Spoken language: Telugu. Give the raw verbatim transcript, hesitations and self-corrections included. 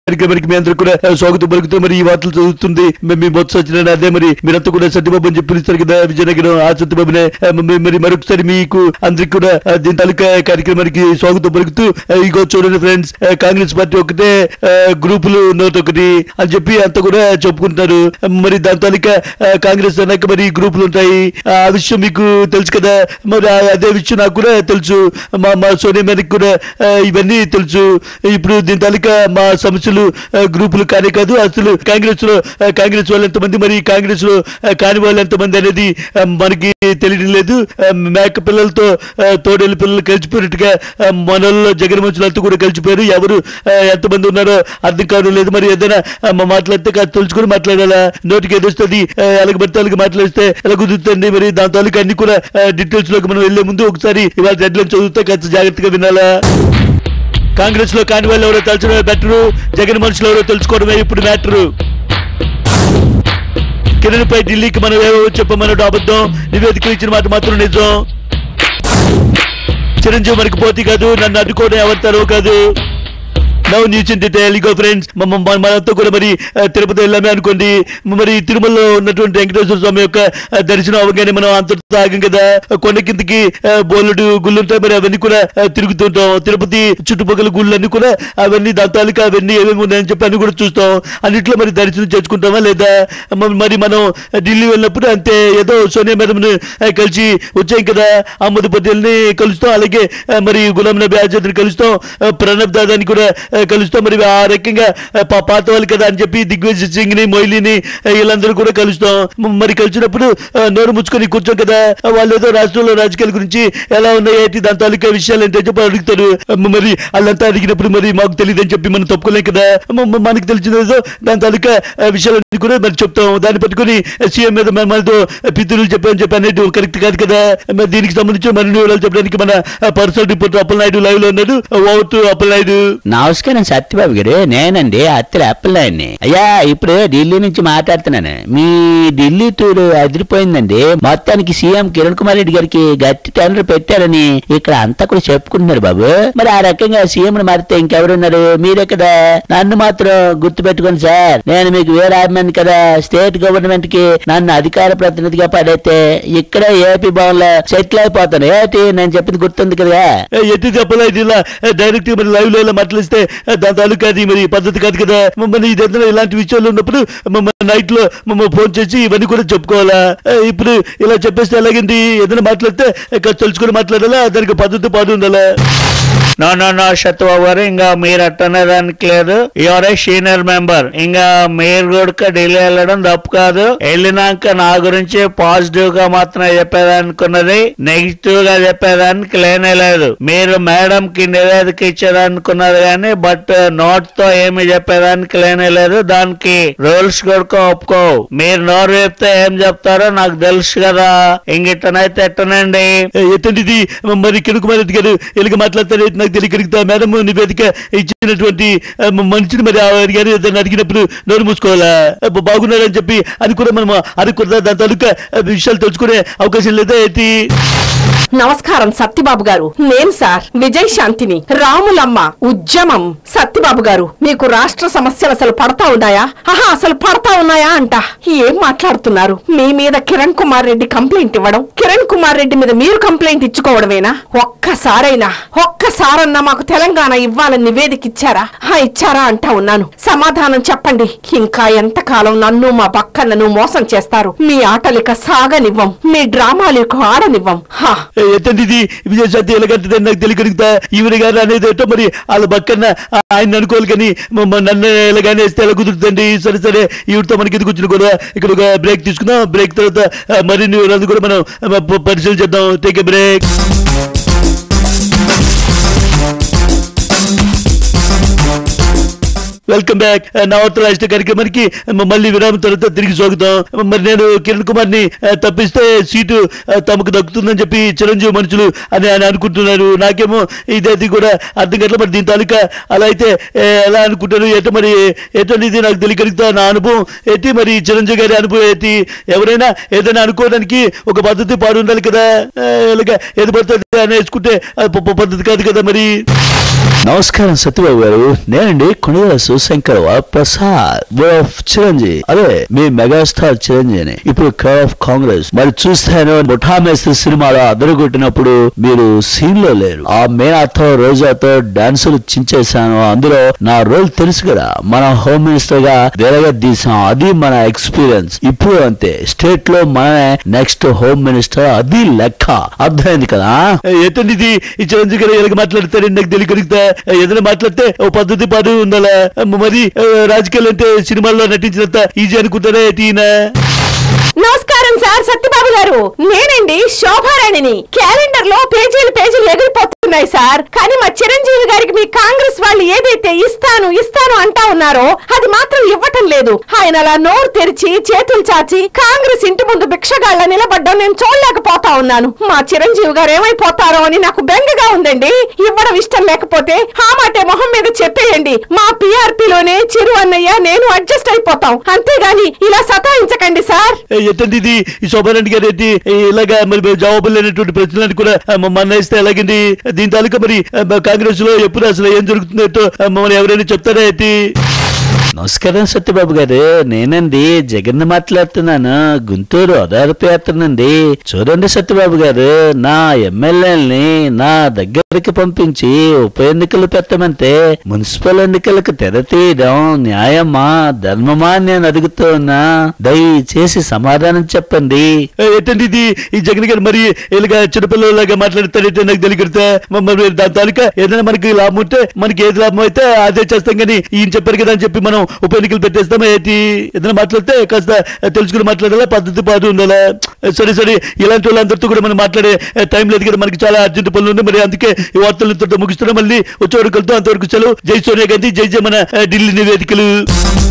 కార్యక్రమానికి మీ అందరూ కూడా స్వాగతం పలుకుతూ మరి ఈ వార్తలు చదువుతుంది మీ బొత్స సత్యనారాయణ. అదే మరి మీరంతా కూడా సత్యబాబు అని చెప్పి పిలుస్తారు కదా విజయనగరం. ఆ సత్యబాబునే మరి మరొకసారి మీకు అందరికి కూడా దీని తాలూకా కార్యక్రమానికి స్వాగతం పలుకుతూ ఇగో చూడండి ఫ్రెండ్స్, కాంగ్రెస్ పార్టీ ఒకటే గ్రూపులు నోట్ ఒకటి అని చెప్పి అంతా కూడా చెప్పుకుంటున్నారు. మరి దాని తాలూకా కాంగ్రెస్ అన్నాక మరి గ్రూపులు ఉంటాయి. ఆ విషయం మీకు తెలుసు కదా. మరి అదే విషయం నాకు కూడా తెలుసు. మా మా సోనియా మేరకు కూడా ఇవన్నీ తెలుసు. ఇప్పుడు దీని తాలూకా మా సమస్యలు గ్రూపులు కానే కాదు. అసలు కాంగ్రెస్ లో కాంగ్రెస్ వాళ్ళు ఎంతమంది, మరి కాంగ్రెస్ లో కాని వాళ్ళు ఎంతమంది అనేది మనకి తెలియడం లేదు. మేక పిల్లలతో తోడేళ్ళ పిల్లలు కలిసిపోయినట్టుగా మనలో జగన్ మనుషులంతా కూడా కలిసిపోయారు. ఎవరు ఎంతమంది ఉన్నారో అర్థం కావడం లేదు. మరి ఏదైనా మాట్లాడితే కాదు తెలుసుకుని మాట్లాడాలా. నోటికి ఎదుస్తుంది అలాగే పడితే అలాగే మాట్లాడిస్తే ఎలా కుదురుతుంది. మరి దాని తాలూకా అన్ని కూడా డీటెయిల్స్ లోకి మనం వెళ్లే ముందు ఒకసారి ఇవాళ హెడ్లైన్ చదివితే కాస్త జాగ్రత్తగా వినాలా. కాంగ్రెస్ లో కాని వాళ్ళు ఎవరో తెలుసుకోవడమే బెటరు, జగన్ మనుషులు ఎవరో తెలుసుకోవడమే ఇప్పుడు మ్యాటరు. కిరణ్ పై ఢిల్లీకి మనం ఏవో చెప్పమన్నాడు అబద్ధం, నివేదికలు ఇచ్చిన మాట మాత్రం నిజం. చిరంజీవి మనకి పోటీ కాదు, నన్ను అడ్డుకోవడం ఎవరితారో కాదు. Now news in detail. ఇగో ఫ్రెండ్స్, మనతో కూడా మరి తిరుపతి వెళ్ళామే అనుకోండి. మరి తిరుమలలో ఉన్నటువంటి వెంకటేశ్వర స్వామి యొక్క దర్శనం అవగానే మనం అంతటితో ఆగం కదా. కొండ కిందకి బోలెడు గుళ్ళు ఉంటాయి, మరి అవన్నీ కూడా తిరుగుతుంటాం. తిరుపతి చుట్టుపక్కల గుళ్ళు అన్ని కూడా అవన్నీ దంతాలిక అవన్నీ ఏమేమి ఉన్నాయని చెప్పి అన్ని కూడా చూస్తాం. అన్నిట్లో మరి దర్శనం చేసుకుంటామా లేదా. మరి మనం ఢిల్లీ వెళ్ళినప్పుడు అంతే, ఏదో సోనియా మేడం కలిసి వచ్చాం కదా, అహ్మద్ పటేల్ ని కలుస్తాం, అలాగే మరి గులాం నబీ ఆజాద్ ని కలుస్తాం, ప్రణబ్ దాదాని కూడా కలుస్తాం. మరి ఆ రకంగా పాత వాళ్ళు కదా అని చెప్పి దిగ్విజయ్ సింగ్ ని, మొయిలీని వీళ్ళందరూ కూడా కలుస్తాం. మరి కలిసినప్పుడు నోరు ముచ్చుకొని కూర్చోం కదా. వాళ్ళు ఏదో రాష్ట్రంలో రాజకీయాల గురించి ఎలా ఉన్నాయి ఏంటి దాని తాలూకా విషయాలు ఏంటని చెప్పి అడుగుతారు. మరి వాళ్ళంతా అడిగినప్పుడు మరి మాకు తెలియదు అని చెప్పి మనం తప్పుకోలేం కదా. మనకి తెలిసినదో దాని తాలూకా విషయాలన్నీ కూడా మరి చెప్తాం. దాన్ని పట్టుకుని సీఎం మీద మనతో పితృలు చెప్పామని చెప్పి అనేది కరెక్ట్ కాదు కదా. మరి దీనికి సంబంధించిన మరిన్ని వివరాలు చెప్పడానికి మన పర్సనల్ రిపోర్టర్ అప్పలనాయుడు లైవ్ లో ఉన్నాడు. Over to Appalanaidu. నమస్కారం సత్యబాబు గారు, నేనండి అత్తల అప్పలనాయుడిని. అయ్యా ఇప్పుడు ఢిల్లీ నుంచి మాట్లాడుతున్నాను. మీ ఢిల్లీ టూర్ అదిరిపోయిందండి. మొత్తానికి సీఎం కిరణ్ కుమార్ రెడ్డి గారికి గట్టి టెండర్ పెట్టారని ఇక్కడ అంతా కూడా చెప్పుకుంటున్నారు బాబు. మరి ఆ రకంగా సీఎం ని మారితే ఇంకెవరున్నారు, మీరే కదా. నన్ను మాత్రం గుర్తు పెట్టుకోండి సార్, నేను మీకు వేరే ఆమెను కదా. స్టేట్ గవర్నమెంట్ కి నన్ను అధికార ప్రతినిధిగా పడైతే ఇక్కడ ఏపీ భవన్ లో సెటిల్ అయిపోతాను. ఏంటి నేను చెప్పింది గుర్తుంది కదా. ఎట్టి చెప్పలేదు, ఇలా డైరెక్ట్ మరి లైవ్ లో మాట్లాడిస్తే దాని తాలూకా అది మరి పద్ధతి కాదు కదా. మమ్మల్ని ఇదేదైనా ఇలాంటి విషయాలు ఉన్నప్పుడు మమ్మల్ని నైట్ లో మమ్మల్ని ఫోన్ చేసి ఇవన్నీ కూడా చెప్పుకోవాలా. ఇప్పుడు ఇలా చెప్పేస్తే ఎలాగండి, ఏదైనా మాట్లాడితే తెలుసుకుని మాట్లాడాలా, దానికి పద్ధతి పాటు ఉండాలా. నో నో నో సత్యబాబు గారు, ఇంకా మీరు అట్టనేదానికి లేదు. యువర్ ఏ సీనియర్ మెంబర్, ఇంకా మీరు కూడా ఢిల్లీ వెళ్ళడం తప్పు కాదు. వెళ్ళినాక నా గురించి పాజిటివ్ గా మాత్రమే చెప్పేదనుకున్నది, నెగిటివ్ గా చెప్పేదానికి లేనే లేదు. మీరు మేడం కి నివేదిక ఇచ్చేదనుకున్నది కానీ బట్ నోట్ తో ఏమి చెప్పేదానికి లేనే లేదు. దానికి రూల్స్ కూడా ఒప్పుకో. మీరు నోరు చెప్తే ఏం చెప్తారో నాకు తెలుసు కదా. ఇంగిట్టనైతే ఎట్టనండి. ఎట్టండి మరి కిరణ్ కుమార్ రెడ్డి గారు ఎలాగ మాట్లాడతారు నాకు తెలియకలుగుతా. మేడం నివేదిక ఇచ్చినటువంటి మనిషిని మరి గారు ఏదైనా అడిగినప్పుడు నోరు మూసుకోవాలా. బాగున్నారని చెప్పి అది కూడా మనం అనుకున్నా దాని తాలూకా విషయాలు తెలుసుకునే అవకాశం లేదా ఏంటి. నమస్కారం సత్యబాబు గారు, నేను సార్ విజయ్ శాంతిని. రాములమ్మ ఉద్యమం. సత్యబాబు గారు, మీకు రాష్ట్ర సమస్యలు అసలు పడతా ఉన్నాయా? ఆహా, అసలు పడతా ఉన్నాయా అంట. ఏం మాట్లాడుతున్నారు? మీ మీద కిరణ్ కుమార్ రెడ్డి కంప్లైంట్ ఇవ్వడం, కిరణ్ కుమార్ రెడ్డి మీద మీరు కంప్లైంట్ ఇచ్చుకోవడమేనా? ఒక్కసారైనా ఒక్కసారన్నా మాకు తెలంగాణ ఇవ్వాలని నివేదిక ఇచ్చారా? ఇచ్చారా అంటా ఉన్నాను. సమాధానం చెప్పండి. ఇంకా ఎంతకాలం నన్ను మా పక్కనను మోసం చేస్తారు? మీ ఆటలిక సాగనివ్వం, మీ డ్రామాలకు ఆడనివ్వం. ఎట్టండి విజయశాంతి ఎలాగంటే నాకు తెలియకలుగుతా. ఈవిడ గారు అనేది ఏంటో మరి వాళ్ళ పక్కన ఆయన అనుకోవాలి కానీ నన్ను ఎలాగానే వేస్తే ఎలా కుదురుతుంది. సరే సరే ఈవిడతో మనకి ఇది కూర్చుని కూడా ఇక్కడ ఒక బ్రేక్ తీసుకుందాం. బ్రేక్ తర్వాత మరిన్ని వివరాలు కూడా మనం పరిశీలన చేద్దాం. Take a break. Welcome back. నా వార్తల ఇష్ట కార్యక్రమానికి మళ్ళీ విరామం తర్వాత తిరిగి స్వాగతం. మరి నేను కిరణ్ కుమార్ ని తప్పిస్తే సీటు తమకు దక్కుతుందని చెప్పి చిరంజీవి మనుషులు అని ఆయన అనుకుంటున్నారు. నాకేమో ఇదైతే కూడా అర్థం కావట్లేదు. మరి దీని తాలూకా అలా అయితే ఎలా అనుకుంటారు ఎట మరి ఎటనేది నాకు తెలియగలుగుతా. నా అనుభవం ఏంటి, మరి చిరంజీవి గారి అనుభవం ఏంటి? ఎవరైనా ఏదైనా అనుకోవడానికి ఒక పద్ధతి పాడు ఉండాలి కదా. ఇలాగా ఏది పడుతుంది అని వేసుకుంటే పద్ధతి కాదు కదా. మరి నమస్కారం సత్యబాబు గారు, నేనండి కొణిదల శివశంకర్ ప్రసాద్ చిరంజీవి, అదే మీ మెగాస్టార్ చిరంజీవిని. ఇప్పుడు క్రౌడ్ ఆఫ్ కాంగ్రెస్ మరి చూస్తాను. ముఠా మేస్త్రి సినిమాలో అదరగొట్టినప్పుడు మీరు సీన్ లో లేరు. ఆ మేనాతో రోజాతో డాన్సులు చించేశాను. అందులో నా రోల్ తెలుసు కదా, మన హోమ్ మినిస్టర్ గా వేరేగా తీసాం. అది మన ఎక్స్పీరియన్స్. ఇప్పుడు అంతే, స్టేట్ లో మనమే నెక్స్ట్ హోమ్ మినిస్టర్. అది లెక్క. అర్థమైంది కదా? ఏంటండి ఇది? ఈ చిరంజీవి గారు ఎలాగ మాట్లాడతారు నాకు తెలియగలుగుతా. ఏదైనా మాట్లాడితే ఓ పద్ధతి పాటు ఉండాలా. మరి రాజకీయాలు అంటే సినిమాల్లో నటించినంత ఈజీ అనుకుంటారా ఈయన? నమస్కారం సార్, సత్యబాబు గారు. నేనండి శోభారాణిని. క్యాలెండర్ లో పేజీలు పేజీలు ఎగిరిపోతున్నాయి సార్. కానీ మా చిరంజీవి గారికి మీ కాంగ్రెస్ వాళ్ళు ఏదైతే ఇస్తాను ఇస్తాను అంటా ఉన్నారో అది మాత్రం ఇవ్వటం లేదు. ఆయన అలా నోరు తెరిచి చేతులు చాచి కాంగ్రెస్ ఇంటి ముందు భిక్షగాళ్ళ నిలబడ్డం నేను చూడలేకపోతా ఉన్నాను. మా చిరంజీవి గారు ఏమైపోతారో అని నాకు బెంగగా ఉందండి. ఇవ్వడం ఇష్టం లేకపోతే ఆ మాటే మొహం మీద చెప్పేయండి. మా పీఆర్పీలోనే చిరు అన్నయ్య నేను అడ్జస్ట్ అయిపోతాం. అంతేగాని ఇలా సతాయించకండి సార్. ఏంటండి ఇది? ఈ శోభారెడ్డి గారు ఏంటి ఇలాగా మరి జవాబులు లేనటువంటి ప్రశ్నలను కూడా మమ్మల్ని ఇస్తే ఎలాగండి? దీని తాలూకా మరి కాంగ్రెస్ లో ఎప్పుడు అసలు ఏం జరుగుతుందో మమ్మల్ని ఎవరైనా చెప్తారా ఏంటి? నమస్కారం సత్యబాబు గారు, నేనండి జగన్ మాట్లాడుతున్నాను. గుంటూరు ఓదార్పు యాత్ర నుండి. చూడండి సత్యబాబు గారు, నా ఎమ్మెల్యేలని నా దగ్గరికి పంపించి ఉప ఎన్నికలు పెట్టమంటే మున్సిపల్ ఎన్నికలకు తెర తీయడం న్యాయమా ధర్మమా అని నేను అడుగుతూ ఉన్నా. దయచేసి సమాధానం చెప్పండి. ఏంటండి ఇది? ఈ జగన్ గారు మరి ఇలాగా చిన్నపిల్లలాగా మాట్లాడతారంటే నాకు తెలియకడతా. మరి దాని తాలూకా ఏదైనా మనకి లాభం ఉంటే మనకి ఏది లాభం అయితే అదే చేస్తాం. కానీ ఈయన చెప్పారు కదా అని చెప్పి మనం ఉప ఎన్నికలు పెట్టేస్తాం ఏంటి? ఏదైనా మాట్లాడితే కాస్త తెలుసుకుని మాట్లాడాలా, పద్ధతి పాటు ఉండాలా. సరే సరే, ఇలాంటి వాళ్ళందరితో కూడా మనం మాట్లాడే టైం లేదు కదా, మనకి చాలా అర్జెంట్ పనులు ఉన్నాయి. మరి అందుకే ఈ వార్తలతో ముగిస్తున్నాం. మళ్ళీ వచ్చే వరకు అంతవరకు సెలవు. జై సోనియా గాంధీ, జై జై మన ఢిల్లీ నివేదికలు.